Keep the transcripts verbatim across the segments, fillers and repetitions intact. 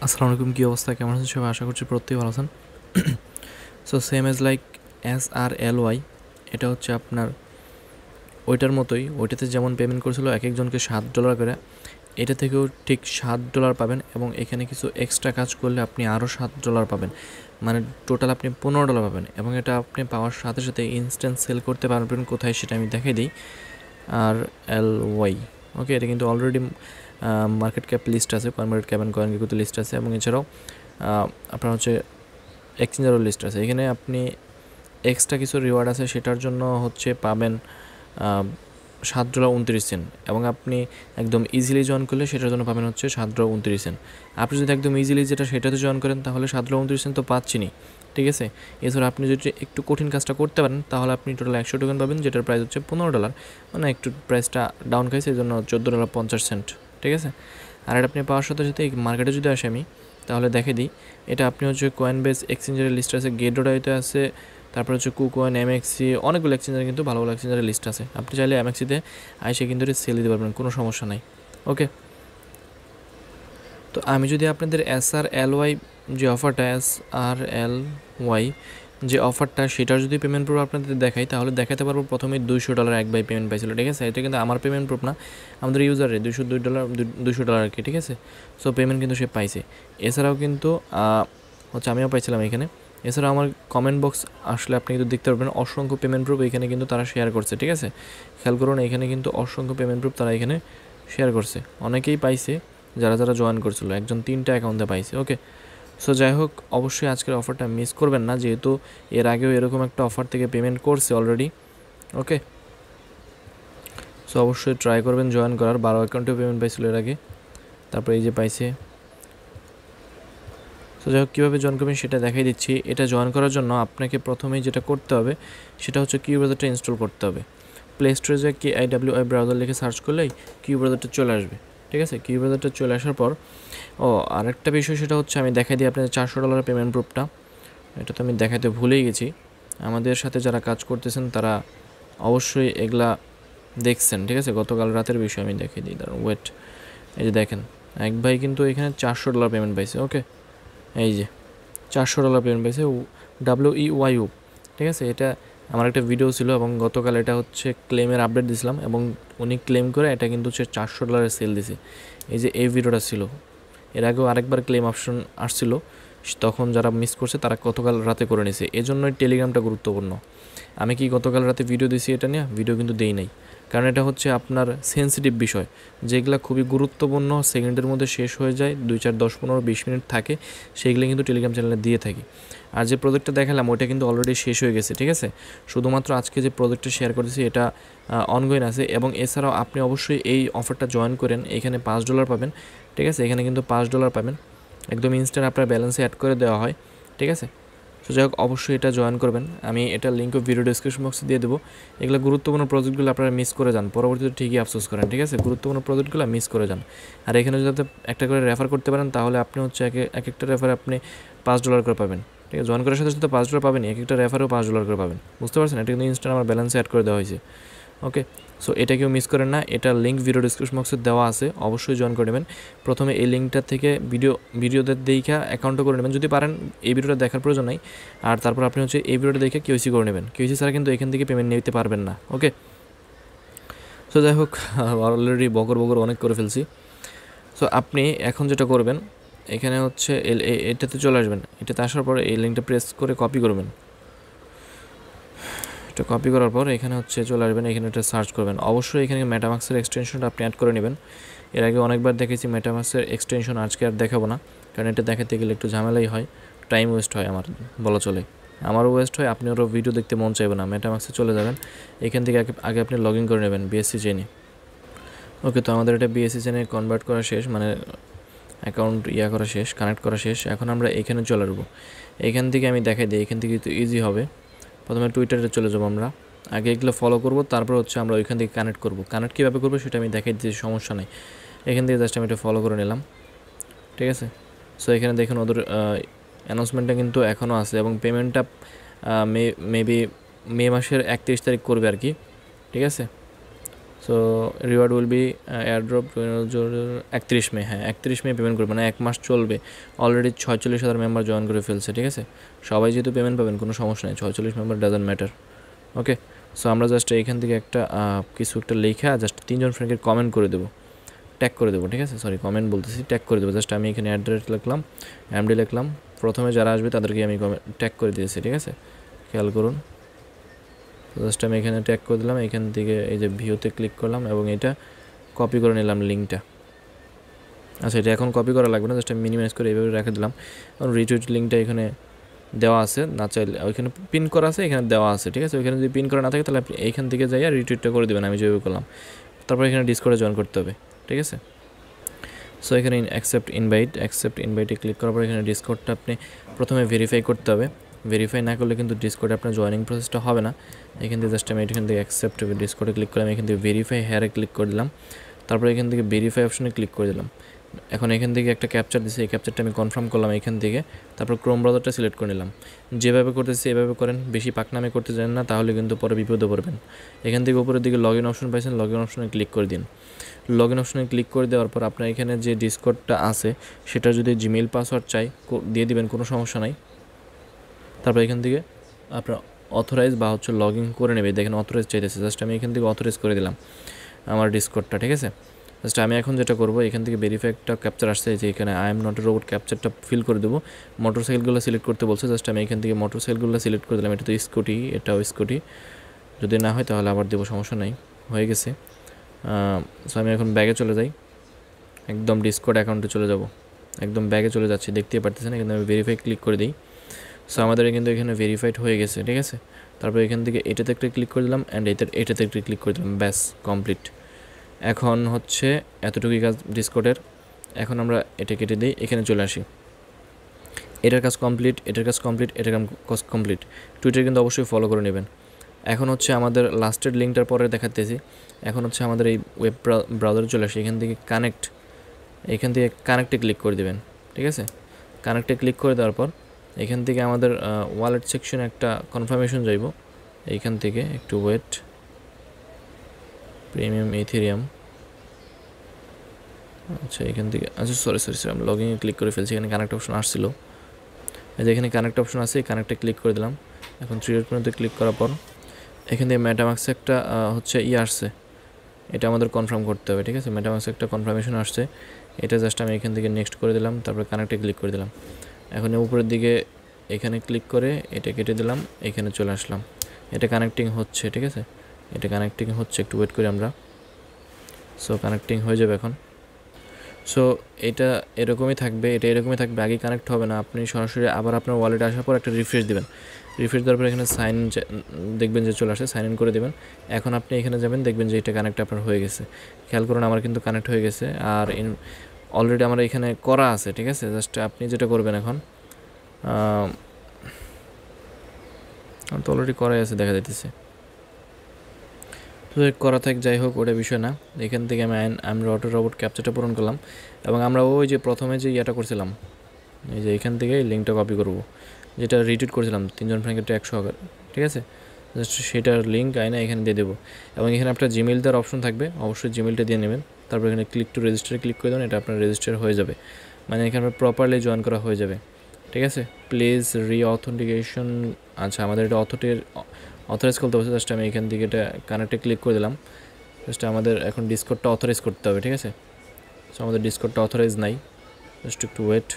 আসসালামু আলাইকুম, কী অবস্থা, কেমন আছেন সবাই? আশা করছি প্রত্যেকে ভালো আছেন। So same as like S R L Y, এটা হচ্ছে আপনার ওইটার মতোই। ওইটাতে যেমন পেমেন্ট করেছিল এক একজনকে সাত ডলার করে, এটা থেকেও ঠিক সাত ডলার পাবেন এবং এখানে কিছু এক্সট্রা কাজ করলে আপনি আরও সাত ডলার পাবেন, মানে টোটাল আপনি পনেরো ডলার পাবেন। এবং এটা আপনি পাওয়ার সাথে সাথে ইনস্ট্যান্ট সেল করতে পারবেন। কোথায় সেটা আমি দেখাই দিই। আর এল ওয়াই, ওকে, এটা কিন্তু অলরেডি মার্কেট ক্যাপ লিস্ট আছে, coin market cap and coin গেকুতে লিস্ট আছে, এবং এছাড়াও আপনার হচ্ছে এক্সচেঞ্জারও লিস্ট আছে। এখানে আপনি এক্সট্রা কিছু রিওয়ার্ড আছে, সেটার জন্য হচ্ছে পাবেন সাত ডলার উনত্রিশ সেন্ট, এবং আপনি একদম ইজিলি জয়েন করলে সেটার জন্য পাবেন হচ্ছে সাত ডলার উনত্রিশ সেন্ট। আপনি যদি একদম ইজিলি যেটা সেটাতে জয়েন করেন তাহলে সাত ডলার উনত্রিশ সেন্ট তো পাচ্ছিনি, ঠিক আছে। এছাড়া আপনি যদি একটু কঠিন কাজটা করতে পারেন তাহলে আপনি টোটাল একশো টোকেন পাবেন, যেটার প্রাইস হচ্ছে পনেরো ডলার, মানে একটু প্রাইসটা ডাউন খাইছে, এই জন্য চোদ্দো ডলার পঞ্চাশ সেন্ট, ঠিক আছে। আর এটা আপনি পাওয়ার সাথে সাথে এই মার্কেটে যদি আসে আমি তাহলে দেখে দিই, এটা আপনি হচ্ছে কয়েন বেস এক্সচেঞ্জারের লিস্ট আছে, গেটডাইতে আছে, তারপর হচ্ছে কুকয়েন, এমএক্সি, অনেকগুলো এক্সচেঞ্জার কিন্তু ভালো ভালো এক্সচেঞ্জারের লিস্ট আছে। আপনি চাইলে এমএক্সিতে আইসে কিন্তু এটা সেল দিতে পারবেন, কোনো সমস্যা নাই, ওকে। তো আমি যদি আপনাদের এস আর এল ওয়াই যে অফারটা, এস আর এল ওয়াই যে অফারটা, সেটার যদি পেমেন্ট প্রুফ আপনাদের দেখাই তাহলে দেখাতে পারবো প্রথমে দুইশো ডলার এক বাই পেমেন্ট পাইছিল, ঠিক আছে। এটা কিন্তু আমার পেমেন্ট প্রুফ না, আমাদের ইউজারের দুইশো দুই ডলার দুইশো ডলার আর কি, ঠিক আছে। সো পেমেন্ট কিন্তু সে পাইছে। এছাড়াও কিন্তু হচ্ছে আমিও পাইছিলাম এখানে। এছাড়াও আমার কমেন্ট বক্স আসলে আপনি কিন্তু দেখতে পারবেন অসংখ্য পেমেন্ট প্রুফ এখানে কিন্তু তারা শেয়ার করছে, ঠিক আছে। খেয়াল করুন, এখানে কিন্তু অসংখ্য পেমেন্ট প্রুফ তারা এখানে শেয়ার করছে, অনেকেই পাইছে যারা যারা জয়েন করছিল, একজন তিনটা অ্যাকাউন্টে পাইছে, ওকে। সো যাই হোক, অবশ্যই আজকের অফারটা মিস করবেন না, যেহেতু এর আগেও এরকম একটা অফার থেকে পেমেন্ট করছে অলরেডি, ওকে। সো অবশ্যই ট্রাই করবেন জয়েন করার। বারো অ্যাকাউন্টেও পেমেন্ট পাইছিল এর আগে, তারপরে এই যে পাইছে। সো যাই হোক, কীভাবে জয়েন করবেন সেটা দেখাই দিচ্ছি। এটা জয়েন করার জন্য আপনাকে প্রথমেই যেটা করতে হবে সেটা হচ্ছে কিউ ব্রাউজারটা ইনস্টল করতে হবে। প্লে স্টোরে যে K I W I browser লিখে সার্চ করলেই কিউ ব্রাউজারটা চলে আসবে, ঠিক আছে। কিউ ব্রাউজারটা চলে আসার পর ও আরেকটা বিষয়, সেটা হচ্ছে আমি দেখাই দিই আপনাদের চারশো ডলারের পেমেন্ট প্রুফটা। এটা তো আমি দেখাতে ভুলেই গেছি। আমাদের সাথে যারা কাজ করতেছেন তারা অবশ্যই এগুলা দেখছেন, ঠিক আছে। গতকাল রাতের বিষয় আমি দেখিয়ে দিই, দাঁড়ান ওয়েট। এই যে দেখেন, এক ভাই কিন্তু এখানে চারশো ডলার পেমেন্ট পাইছে, ওকে। এই যে চারশো ডলার পেমেন্ট পাইছে, ডাব্লিউ ই ওয়াই ইউ, ঠিক আছে। এটা আমার একটা ভিডিও ছিল এবং গতকাল এটা হচ্ছে ক্লেমের আপডেট দিয়েছিলাম, এবং উনি ক্লেম করে এটা কিন্তু হচ্ছে চারশো ডলারের সেল দিছে। এই যে এই ভিডিওটা ছিল, এর আগেও আরেকবার ক্লেম অপশন আসছিল, তখন যারা মিস করছে তারা গতকাল রাতে করে নিছে। এজন্যই টেলিগ্রামটা গুরুত্বপূর্ণ। আমি কি গতকাল রাতে ভিডিও দিয়েছি এটা নিয়ে? ভিডিও কিন্তু দেই নাই, কারণ এটা হচ্ছে আপনার সেন্সিটিভ বিষয়, যেগুলো খুবই গুরুত্বপূর্ণ, সেকেন্ডের মধ্যে শেষ হয়ে যায়, দুই চার দশ পনেরো বিশ মিনিট থাকে, সেইগুলো কিন্তু টেলিগ্রাম চ্যানেলে দিয়ে থাকি। আর যে প্রোজেক্টটা দেখালাম ওইটা কিন্তু অলরেডি শেষ হয়ে গেছে, ঠিক আছে। শুধুমাত্র আজকে যে প্রোজেক্টটা শেয়ার করেছি এটা অনগোয়িং আছে। এবং এছাড়াও আপনি অবশ্যই এই অফারটা জয়েন করেন, এখানে পাঁচ ডলার পাবেন, ঠিক আছে। এখানে কিন্তু পাঁচ ডলার পাবেন, একদম ইনস্ট্যান্ট আপনার ব্যালেন্সে অ্যাড করে দেওয়া হয়, ঠিক আছে। সো যাই হোক, অবশ্যই এটা জয়েন করবেন। আমি এটা লিঙ্কও ভিডিও ডিসক্রিপশন বক্সে দিয়ে দেবো। এগুলো গুরুত্বপূর্ণ প্রজেক্টগুলো আপনারা মিস করে যান, পরবর্তীতে ঠিকই আফসোস করেন, ঠিক আছে। গুরুত্বপূর্ণ প্রজেক্টগুলো মিস করে যান। আর এখানে যদি একটা করে রেফার করতে পারেন তাহলে আপনি হচ্ছে এক এক একটা রেফারে আপনি পাঁচ ডলার করে পাবেন, ঠিক আছে। জয়েন করার সাথে সাথে পাঁচ ডলার পাবেন, এক একটা রেফারেও পাঁচ ডলার করে পাবেন, বুঝতে পারছেন। এটা কিন্তু ইনস্ট্যান্ট আমার ব্যালেন্সে অ্যাড করে দেওয়া হয়েছে, ওকে। সো এটা কেউ মিস করেন না, এটা লিঙ্ক ভিডিও ডিসক্রিপশন বক্সে দেওয়া আছে, অবশ্যই জয়েন করে নেবেন। প্রথমে এই লিঙ্কটা থেকে ভিডিও ভিডিওতে দেখে অ্যাকাউন্টও করে নেবেন যদি পারেন, এই ভিডিওটা দেখার প্রয়োজন নাই। আর তারপর আপনি হচ্ছে এই ভিডিওটা দেখে কেউসি করে নেবেন, কেউসি ছাড়া কিন্তু এখান থেকে পেমেন্ট নিতে পারবেন না, ওকে। সো যাই হোক, অলরেডি বকর বকর অনেক করে ফেলছি। সো আপনি এখন যেটা করবেন, এখানে হচ্ছে এটাতে চলে আসবেন, এটাতে আসার পরে এই লিঙ্কটা প্রেস করে কপি করবেন। এটা কপি করার পর এখানে হচ্ছে চলে আসবেন, এখানে এটা সার্চ করবেন। অবশ্যই এখানে মেটামাক্সের এক্সটেনশনটা আপনি অ্যাড করে নেবেন। এর আগে অনেকবার দেখেছি মেটামাক্সের এক্সটেনশন, আজকে আর দেখাবো না, কারণ এটা দেখাতে গেলে একটু ঝামেলাই হয়, টাইম ওয়েস্ট হয় আমার, বলা চলে। আমারও ওয়েস্ট হয়, আপনি ওরও ভিডিও দেখতে মন চাইবে না। মেটামাক্সে চলে যাবেন, এখান থেকে আগে আগে আপনি লগ ইন করে নেবেন বিএসসি চেনে, ওকে। তো আমাদের এটা বিএসসি চেনে কনভার্ট করা শেষ, মানে অ্যাকাউন্ট ইয়া করা শেষ, কানেক্ট করা শেষ। এখন আমরা এখানে চলে আসবো। এখান থেকে আমি দেখাই দিই, এখান থেকে তো ইজি হবে। প্রথমে টুইটারে চলে যাবো আমরা, আগে এগুলো ফলো করবো, তারপর হচ্ছে আমরা ওইখান থেকে কানেক্ট করবো। কানেক্ট কীভাবে করবো সেটা আমি দেখাই দিচ্ছি, সমস্যা নেই। এখান থেকে জাস্ট আমি এটা ফলো করে নিলাম, ঠিক আছে। সো এখানে দেখুন ওদের অ্যানাউন্সমেন্টটা কিন্তু এখনও আছে, এবং পেমেন্টটা মে মেবি মে মাসের একত্রিশ তারিখ করবে আর কি, ঠিক আছে। So reward will be airdrop একত্রিশ মে, হ্যাঁ একত্রিশ মে পেমেন্ট করবে, মানে এক মাস চলবে। অলরেডি ছয়চল্লিশ হাজার মেম্বার জয়েন করে ফেলছে, ঠিক আছে। সবাই যেহেতু পেমেন্ট পাবেন কোনো সমস্যা নেই, ছয়চল্লিশ member doesn't matter. Okay, so আমরা জাস্ট এইখান থেকে একটা কিছু একটা লেখা জাস্ট তিনজন ফ্রেন্ডকে কমেন্ট করে দেবো, ট্যাগ করে দেবো, ঠিক আছে। সরি কমেন্ট বলতেছি, ট্যাগ করে দেবো। জাস্ট আমি এখানে অ্যাড্রেস লিখলাম, এমডি লিখলাম, প্রথমে যারা আসবে তাদেরকে আমি ট্যাগ করে দিয়েছি, ঠিক আছে। খেয়াল করুন, জাস্ট আমি এখানে ট্যাগ করে দিলাম, এখান থেকে এই যে ভিউতে ক্লিক করলাম এবং এটা কপি করে নিলাম লিঙ্কটা। আচ্ছা, এটা এখন কপি করা লাগবে না, জাস্ট আমি মিনিমাইজ করে এইভাবে রেখে দিলাম। কারণ রিটুইট লিঙ্কটা এখানে দেওয়া আছে, না চাইলে ওইখানে পিন করা আছে, এখানে দেওয়া আছে, ঠিক আছে। ওইখানে যদি পিন করা না থাকে তাহলে আপনি এইখান থেকে যাই আর রিটুইটটা করে দেবেন, আমি যেভাবে করলাম। তারপর এখানে ডিসকর্ডে জয়েন করতে হবে, ঠিক আছে। সো এখানে অ্যাকসেপ্ট ইনভাইট, অ্যাকসেপ্ট ইনভাইটে ক্লিক করার পর এখানে ডিসকর্ডটা আপনি প্রথমে ভেরিফাই করতে হবে। ভেরিফাই না করলে কিন্তু ডিসকর্ডে আপনার জয়েনিং প্রসেসটা হবে না। এখান থেকে জাস্ট আমি এখান থেকে অ্যাকসেপ্ট ডিসকর্ডে ক্লিক করলাম, এখান থেকে ভেরিফাই হেয়ারে ক্লিক করে দিলাম, তারপর এখান থেকে ভেরিফাই অপশনে ক্লিক করে দিলাম। এখন এখান থেকে একটা ক্যাপচার দিচ্ছে, এই ক্যাপচারটা আমি কনফার্ম করলাম এখান থেকে। তারপর ক্রোম ব্রাউজারটা সিলেক্ট করে নিলাম। যেভাবে করতেছি এভাবে করেন, বেশি পাকনামে করতে জানেন না তাহলে কিন্তু পরে বিপদে পড়বেন। এখান থেকে উপরের দিকে লগ ইন অপশন পাইছেন, লগ ইন অপশনে ক্লিক করে দিন। লগ ইন অপশনে ক্লিক করে দেওয়ার পর আপনার এখানে যে ডিসকর্ডটা আছে সেটা যদি জিমেইল পাসওয়ার্ড চাই দিয়ে দিবেন, কোনো সমস্যা নাই। তারপর এখান থেকে আপনার অথরাইজ বা হচ্ছে লগ ইন করে নেবে, দেখেন অথরাইজ চাইতেছে, জাস্ট আমি এখান থেকে অথরাইজ করে দিলাম আমার ডিসকর্ডটা, ঠিক আছে। জাস্ট আমি এখন যেটা করবো, এখান থেকে ভেরিফাই একটা ক্যাপচার আসছে যে এখানে I am not a robot, ক্যাপচারটা ফিল করে দেবো। মোটরসাইকেলগুলো সিলেক্ট করতে বলছে, জাস্ট আমি এখান থেকে মোটরসাইকেলগুলো সিলেক্ট করে দিলাম। এটা তো স্কুটি, এটাও স্কুটি, যদি না হয় তাহলে আবার দেবো, সমস্যা নাই, হয়ে গেছে। সো আমি এখন ব্যাগে চলে যাই, একদম ডিসকর্ড অ্যাকাউন্টে চলে যাব, একদম ব্যাগে চলে যাচ্ছি, দেখতেই পারতেছেন। এখানে আমি ভেরিফাই ক্লিক করে দিই। সো আমাদের কিন্তু এখানে ভেরিফাইড হয়ে গেছে, ঠিক আছে। তারপর এখান থেকে এটাতে একটা ক্লিক করে দিলাম অ্যান্ড এটাতে এটাতে একটা ক্লিক করে দিলাম, ব্যাস কমপ্লিট। এখন হচ্ছে এতটুকুই কাজ ডিসকর্ডের। এখন আমরা এটা কেটে দিই, এখানে চলে আসি। এটার কাজ কমপ্লিট, এটার কাজ কমপ্লিট, এটার কাজ কমপ্লিট। টুইটার কিন্তু অবশ্যই ফলো করে নেবেন। এখন হচ্ছে আমাদের লাস্টের লিঙ্কটার পরে দেখাতেছি। এখন হচ্ছে আমাদের এই ওয়েব ব্রাউজারে চলে আসি, এখান থেকে কানেক্ট, এখান থেকে কানেক্টে ক্লিক করে দেবেন, ঠিক আছে। কানেক্টে ক্লিক করে দেওয়ার পর এখান থেকে আমাদের ওয়ালেট সেকশনে একটা কনফার্মেশন যাইব, এইখান থেকে একটু ওয়েট, প্রিমিয়াম ইথেরিয়াম, আচ্ছা এখান থেকে, আচ্ছা সরি সরি সরি আমি লগ ইনে ক্লিক করে ফেলছি, এখানে কানেক্ট অপশন আসছিল, এই যে এখানে কানেক্ট অপশন আছে, কানেক্টে ক্লিক করে দিলাম। এখন থ্রি ডট মেনুতে ক্লিক করার পর এখান থেকে মেটামাক্সে একটা হচ্ছে ই আসছে, এটা আমাদের কনফার্ম করতে হবে, ঠিক আছে। মেটামাক্সে একটা কনফার্মেশন আসছে, এটা জাস্ট আমি এখান থেকে নেক্সট করে দিলাম, তারপর কানেক্টে ক্লিক করে দিলাম। এখন উপরের দিকে এখানে ক্লিক করে এটা কেটে দিলাম, এখানে চলে আসলাম। এটা কানেক্টিং হচ্ছে, ঠিক আছে, এটা কানেক্টিং হচ্ছে, একটু ওয়েট করি আমরা। সো কানেক্টিং হয়ে যাবে এখন। সো এটা এরকমই থাকবে, এটা এরকমই থাকবে, আগে কানেক্ট হবে না। আপনি সরাসরি আবার আপনার ওয়ালেটে আসার পর একটা রিফ্রেশ দেবেন, রিফ্রেশ দেওয়ার পর এখানে সাইন দেখবেন যে চলে আসে, সাইন ইন করে দেবেন। এখন আপনি এখানে যাবেন, দেখবেন যে এটা কানেক্ট আপনার হয়ে গেছে। খেয়াল করুন আমার কিন্তু কানেক্ট হয়ে গেছে, আর ইন অলরেডি আমার এখানে করা আছে, ঠিক আছে। জাস্ট আপনি যেটা করবেন এখন, আমার তো অলরেডি করাই আছে দেখা যাইতেছে, তো করা থাক, যাই হোক ওটা বিষয় না। এখান থেকে আমি আমি অটো রোবট ক্যাপচারটা পূরণ করলাম এবং আমরা ওই যে প্রথমে যে ইয়েটা করছিলাম, এই যে এখান থেকে লিঙ্কটা কপি করব, যেটা রিটুইট করেছিলাম তিনজন ফ্রেন্ডকে ট্যাগ সহকারে, ঠিক আছে। জাস্ট সেটার লিঙ্ক আইনা এখানে দিয়ে দেবো এবং এখানে আপনার জিমেইল দেওয়ার অপশন থাকবে, অবশ্যই জিমেইলটা দিয়ে নেবেন। তারপর এখানে ক্লিক টু রেজিস্টারে ক্লিক করে দেবেন, এটা আপনার রেজিস্টার হয়ে যাবে, মানে এখানে প্রপারলি জয়েন করা হয়ে যাবে, ঠিক আছে। প্লিজ রি অথেন্টিকেশন, আচ্ছা আমাদের এটা অথের অথরাইজ করতে হবে। জাস্ট আমি এখান থেকে এটা কানেক্টে ক্লিক করে দিলাম। জাস্ট আমাদের এখন ডিসকর্ডটা অথরাইজ করতে হবে, ঠিক আছে। সো আমাদের ডিসকর্ডটা অথরাইজ নাই, জাস্ট একটু ওয়েট।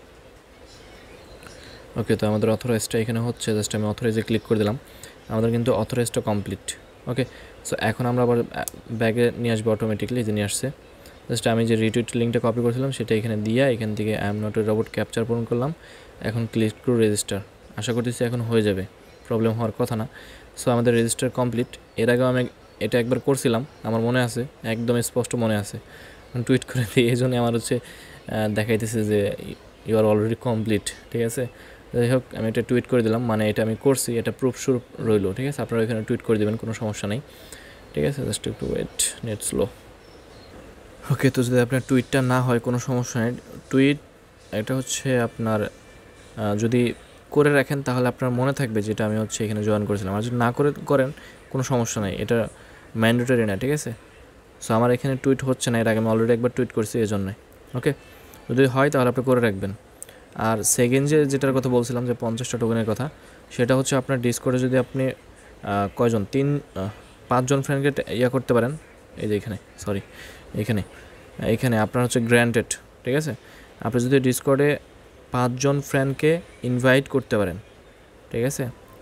ওকে, তো আমাদের অথরাইজটা এখানে হচ্ছে, জাস্ট আমি অথরাইজে ক্লিক করে দিলাম, আমাদের কিন্তু অথরাইজটা কমপ্লিট। ওকে, সো এখন আমরা আবার ব্যাগে নিয়ে আসবো, অটোমেটিকলি যে নিয়ে আসছে। জাস্ট আমি যে রিটুইট লিঙ্কটা কপি করেছিলাম সেটা এখানে দিয়ে এখান থেকে I am not a robot captcha পূরণ করলাম। এখন ক্লিক টু রেজিস্টার, আশা করতেছি এখন হয়ে যাবে, প্রবলেম হওয়ার কথা না। সো আমাদের রেজিস্টার কমপ্লিট। এর আগেও আমি এটা একবার করছিলাম, আমার মনে আছে, একদম স্পষ্ট মনে আছে, টুইট করে দিই, এই জন্য আমার হচ্ছে দেখাইতেছে যে ইউ আর অলরেডি কমপ্লিট, ঠিক আছে। যাই হোক আমি এটা টুইট করে দিলাম, মানে এটা আমি করছি, এটা প্রুফ স্বরূপ রইলো, ঠিক আছে। আপনারা এখানে টুইট করে দেবেন, কোনো সমস্যা নেই, ঠিক আছে। জাস্ট একটু ওয়েট, নেট স্লো। ওকে, তো যদি আপনার টুইটটা না হয় কোনো সমস্যা নেই, টুইট এটা হচ্ছে আপনার যদি করে রাখেন তাহলে আপনার মনে থাকবে যেটা আমি হচ্ছে এখানে জয়েন করেছিলাম, আর যদি না করে করেন কোনো সমস্যা নেই, এটা ম্যান্ডেটরি না, ঠিক আছে। সো আমার এখানে টুইট হচ্ছে না, এর আগে আমি অলরেডি একবার টুইট করছি এই জন্যই। ওকে, যদি হয় তাহলে আপনি করে রাখবেন। আর সেকেন্ড যে যেটার কথা বলছিলাম যে পঞ্চাশটা টোকেনের কথা, সেটা হচ্ছে আপনার ডিসকর্ডে যদি আপনি কয়জন তিন পাঁচজন ফ্রেন্ডকে ইয়া করতে পারেন, এই যে এখানে সরি এখানে এখানে আপনার হচ্ছে গ্র্যান্টেড, ঠিক আছে? আপনি যদি ডিসকর্ডে পাঁচজন ফ্রেন্ডকে ইনভাইট করতে পারেন, ঠিক আছে?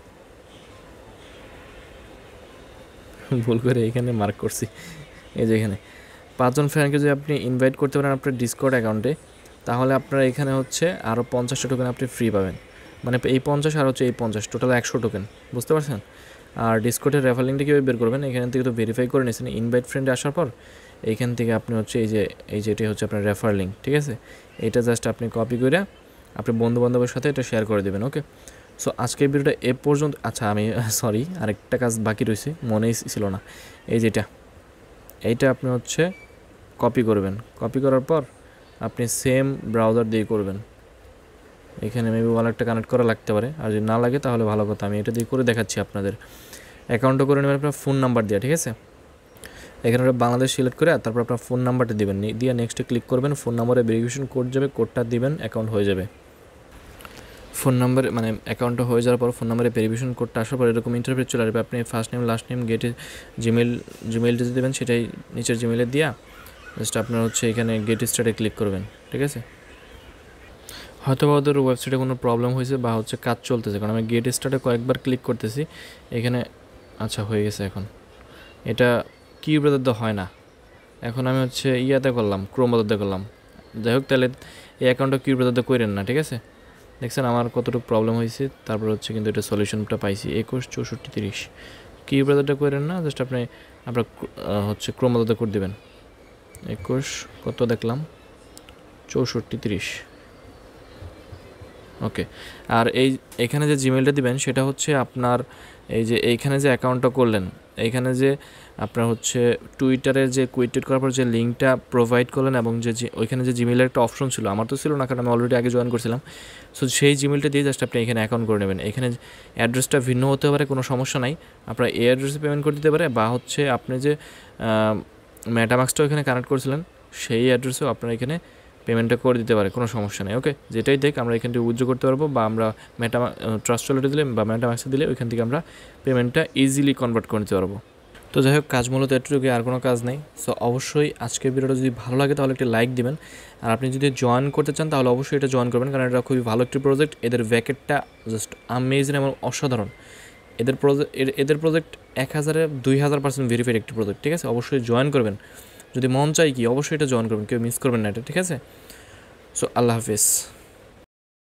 ভুল করে এখানে মার্ক করছি, এই যে এখানে পাঁচজন ফ্রেন্ডকে যদি আপনি ইনভাইট করতে পারেন আপনার ডিসকর্ড অ্যাকাউন্টে, তাহলে আপনার এখানে হচ্ছে আরও পঞ্চাশটা টোকেন আপনি ফ্রি পাবেন। মানে এই পঞ্চাশ আর হচ্ছে এই পঞ্চাশ, টোটাল একশো টোকেন, বুঝতে পারছেন? আর ডিসকর্ডের রেফার লিঙ্কটা কীভাবে বের করবেন, এখান থেকে তো ভেরিফাই করে নিয়েছেন ইনভাইট ফ্রেন্ডে আসার পর। এইখান থেকে আপনি হচ্ছে এই যে এই যে এটি হচ্ছে আপনার রেফার লিঙ্ক, ঠিক আছে? এটা জাস্ট আপনি কপি করে আপনি বন্ধুবান্ধবের সাথে এটা শেয়ার করে দেবেন। ওকে, সো আজকের ভিডিওটা এ পর্যন্ত। আচ্ছা আমি সরি আরেকটা কাজ বাকি রয়েছে, মনেই ছিল না। এই যেটা এইটা আপনি হচ্ছে কপি করবেন, কপি করার পর আপনি সেম ব্রাউজার দিয়ে করবেন। এখানে মেবি ওয়ালেটটা কানেক্ট করা লাগতে পারে, আর যদি না লাগে তাহলে ভালো কথা, আমি এটা দিয়ে করে দেখাচ্ছি আপনাদের। অ্যাকাউন্টটা করে নেবেন আপনার ফোন নাম্বার দিয়ে, ঠিক আছে? এখানে বাংলাদেশ সিলেক্ট করে তারপর আপনার ফোন নাম্বারটা দিবেন, দিয়ে নেক্সটে ক্লিক করবেন, ফোন নাম্বারে ভেরিফিকেশন কোড যাবে, কোডটা দিবেন, অ্যাকাউন্ট হয়ে যাবে। ফোন নাম্বার মানে অ্যাকাউন্টটা হয়ে যাওয়ার পর ফোন নাম্বারে ভেরিফিকেশন কোডটা আসার পর এরকম ইন্টারফেস চলে আসবে। আপনি ফার্স্ট নেম লাস্ট নেম গেটে জিমেল জিমেলটা যে দেবেন সেটাই নিচের জিমেলে দিয়া জাস্ট আপনার হচ্ছে এখানে গেট স্টার্টে ক্লিক করবেন, ঠিক আছে? হয়তো বা ওদের ওয়েবসাইটে কোনো প্রবলেম হয়েছে বা হচ্ছে কাজ চলতেছে, কারণ আমি গেট স্টার্টে কয়েকবার ক্লিক করতেছি এখানে। আচ্ছা হয়ে গেছে, এখন এটা কি ব্রাদারটা হয় না, এখন আমি হচ্ছে ইয়াতে করলাম, ক্রোম ব্রাদারতে করলাম। যাই হোক, তাহলে এই অ্যাকাউন্টটা কি ব্রাদারতে করেন না, ঠিক আছে? দেখছেন আমার কতটুকু প্রবলেম হয়েছে, তারপর হচ্ছে কিন্তু এটা সলিউশনটা পাইছি। একুশ চৌষট্টি তিরিশ কি ব্রাদারটা করেন না, জাস্ট আপনি আপনার হচ্ছে ক্রোম ব্রাদারতে করে দেবেন। একুশ কত দেখলাম, চৌষট্টি তিরিশ। ওকে, আর এই এখানে যে জিমেলটা দিবেন সেটা হচ্ছে আপনার এই যে এইখানে যে অ্যাকাউন্টটা করলেন, এইখানে যে আপনার হচ্ছে টুইটারের যে কুইটেড করার পর যে লিঙ্কটা প্রোভাইড করলেন এবং যে ওইখানে যে জিমেলের একটা অপশন ছিল, আমার তো ছিল না কারণ আমি অলরেডি আগে জয়েন করছিলাম। সো সেই জিমেলটা দিয়ে জাস্ট আপনি এখানে অ্যাকাউন্ট করে নেবেন। এখানে অ্যাড্রেসটা ভিন্ন হতে পারে, কোনো সমস্যা নাই, আপনার এই অ্যাড্রেসে পেমেন্ট করে দিতে পারে, বা হচ্ছে আপনি যে মেটামাক্সটা ওইখানে কানেক্ট করেছিলেন সেই অ্যাড্রেসেও আপনার এখানে পেমেন্টটা করে দিতে পারে, কোনো সমস্যা নেই। ওকে, যেটাই দেখ আমরা এখান থেকে উইথড্র করতে পারবো, বা আমরা মেটা ট্রাস্ট ওয়ালেটে দিলে বা মেটামাক্সে দিলে ওইখান থেকে আমরা পেমেন্টটা ইজিলি কনভার্ট করে নিতে পারবো। তো যাই হোক, কাজ মূলত এটুকুই, আর কোনো কাজ নেই। সো অবশ্যই আজকের ভিডিওটা যদি ভালো লাগে তাহলে একটি লাইক দিবেন, আর আপনি যদি জয়েন করতে চান তাহলে অবশ্যই এটা জয়েন করবেন, কারণ এটা খুবই ভালো একটি প্রজেক্ট। এদের ব্যাকেটটা জাস্ট আমেজিং এবং অসাধারণ। এদের প্রজেক্ট এদের প্রজেক্ট এক হাজারে দুই হাজার পার্সেন্ট ভেরিফাইড একটি প্রজেক্ট, ঠিক আছে? অবশ্যই জয়েন করবেন, যদি মন চাই কি অবশ্যই এটা জয়েন করবেন, কেউ মিস করবেন না এটা, ঠিক আছে? সো আল্লাহ হাফিজ।